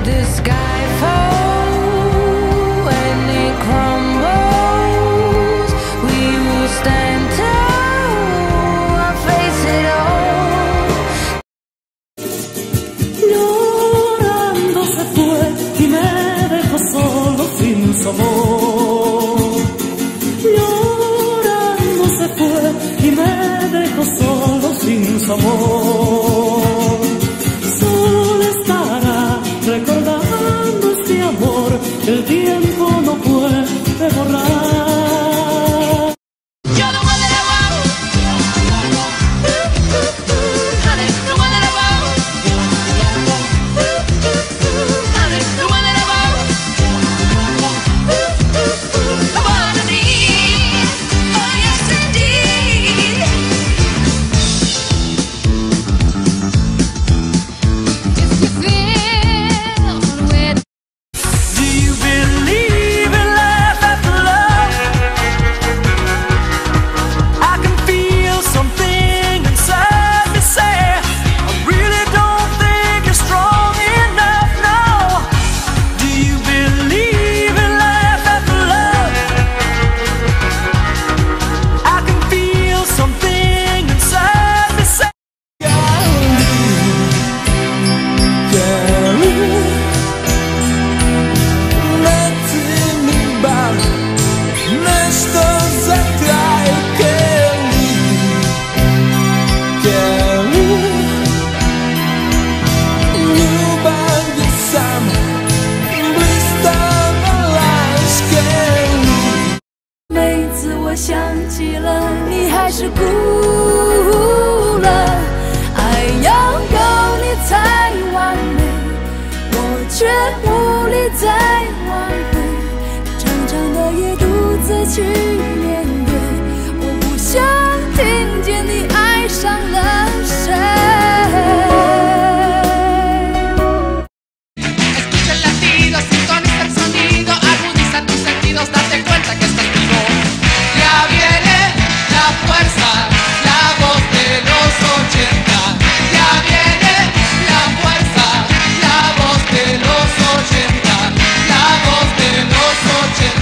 the sky fall when it crumbles, we will stand tall and face it all. Llorando se fue y me dejó solo sin sabor. Llorando se fue y me dejó solo sin sabor. Solo estará recordando este amor que el tiempo no puede borrar. 去面对，我不想听见你爱上了谁。 Escucha el latido, sintoniza el sonido, agudiza tus sentidos, date cuenta que estás vivo. Ya viene la fuerza, la voz de los 80. Ya viene la fuerza, la voz de los 80. La voz de los 80.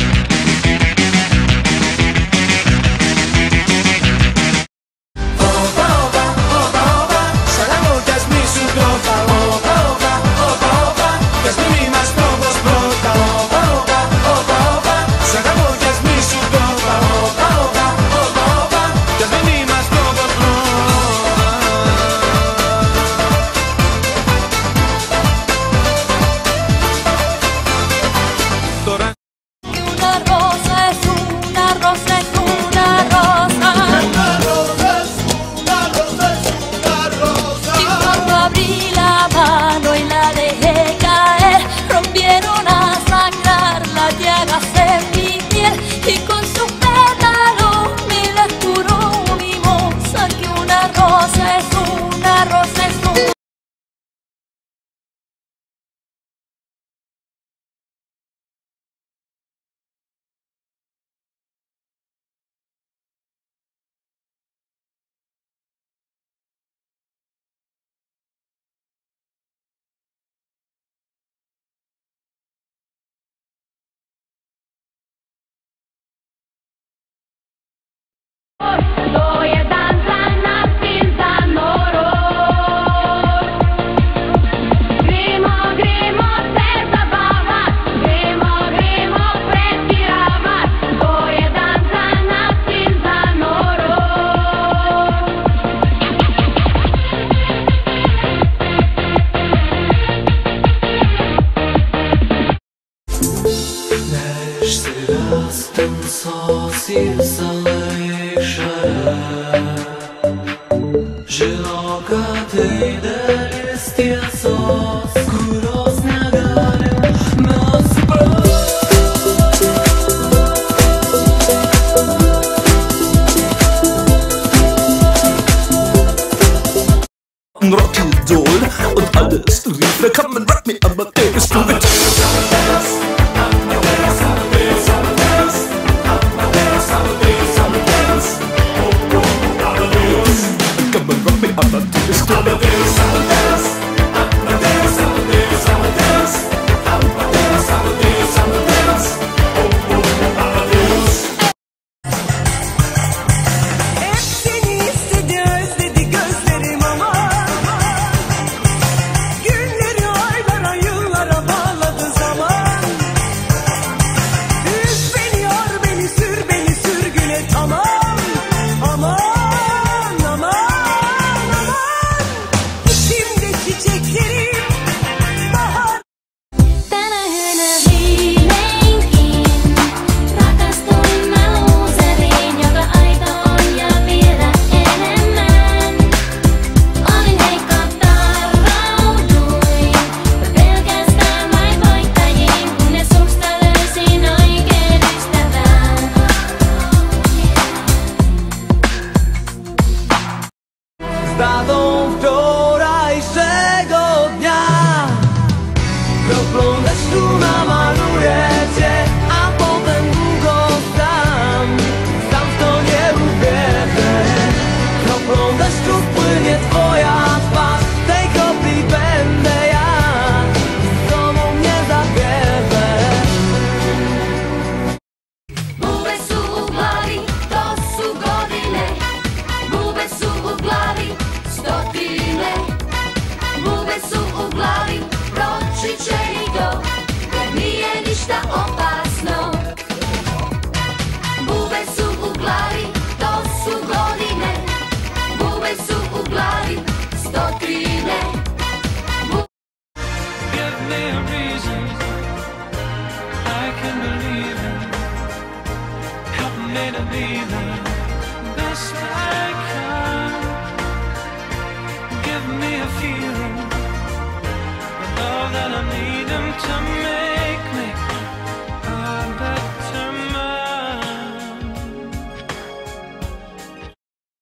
Žinok, tai dalis tiesos, kurios negalim mes Rock'n'Roll und alles rief, wer kann man rock me, aber der ist du mit. I'm a dance, I'm a dance, I'm a dance, I'm a dance, I'm a dance. that I need him to make